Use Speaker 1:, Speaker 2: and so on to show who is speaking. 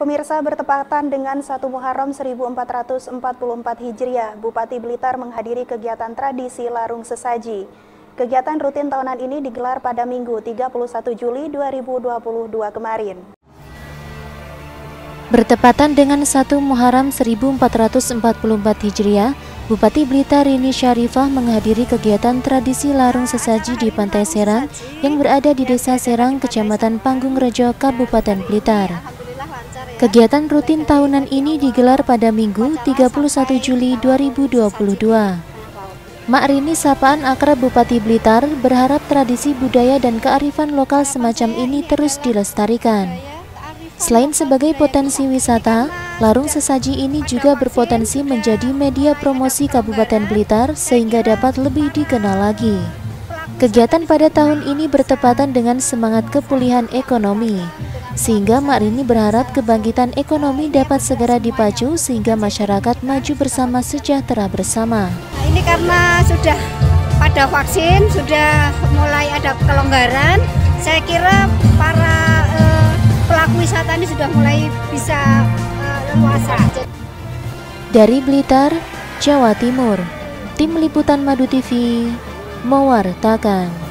Speaker 1: Pemirsa, bertepatan dengan 1 Muharram 1444 Hijriah, Bupati Blitar menghadiri kegiatan tradisi Larung Sesaji. Kegiatan rutin tahunan ini digelar pada Minggu 31 Juli 2022 kemarin.
Speaker 2: Bertepatan dengan 1 Muharram 1444 Hijriah, Bupati Blitar Rini Syarifah menghadiri kegiatan tradisi Larung Sesaji di Pantai Serang yang berada di Desa Serang, Kecamatan Panggung Rejo, Kabupaten Blitar. Kegiatan rutin tahunan ini digelar pada Minggu 31 Juli 2022. Mak Rini, sapaan akrab Bupati Blitar, berharap tradisi budaya dan kearifan lokal semacam ini terus dilestarikan. Selain sebagai potensi wisata, Larung Sesaji ini juga berpotensi menjadi media promosi Kabupaten Blitar sehingga dapat lebih dikenal lagi. Kegiatan pada tahun ini bertepatan dengan semangat kepulihan ekonomi, sehingga Mak Rini berharap kebangkitan ekonomi dapat segera dipacu sehingga masyarakat maju bersama, sejahtera bersama.
Speaker 3: Nah, ini karena sudah pada vaksin, sudah mulai ada kelonggaran, saya kira para pelaku wisata ini sudah mulai bisa leluasa.
Speaker 2: Dari Blitar, Jawa Timur, Tim Liputan Madu TV mewartakan.